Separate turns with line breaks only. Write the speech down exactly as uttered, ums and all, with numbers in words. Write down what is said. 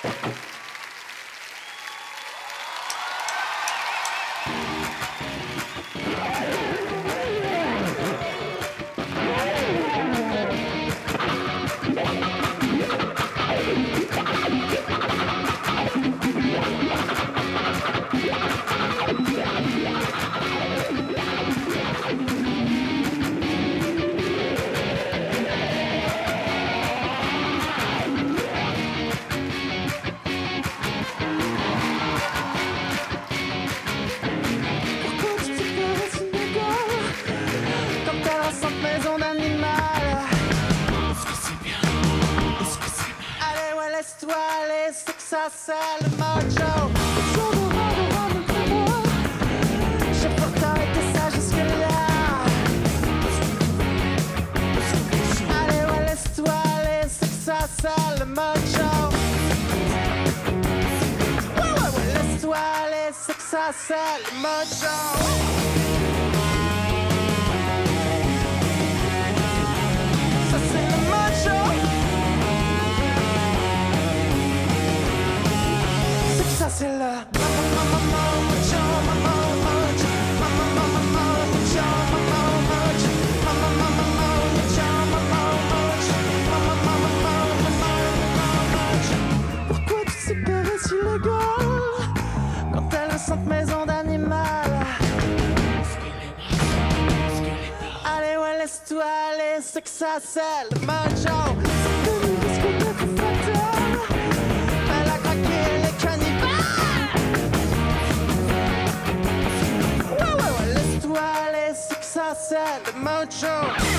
Laisse-toi aller, c'est que ça c'est le mojo. J'ai pourtant été sage jusque-là. Allez, ouais, laisse-toi aller, c'est que ça c'est le mojo. Ouais, ouais, ouais, laisse-toi aller, c'est que ça c'est le mojo. C'est le pourquoi tu sais pérer si légal quand elle sente maison d'animal. Allez ouais laisse-toi aller, c'est que ça c'est le mojo. Ça c'est le mojo.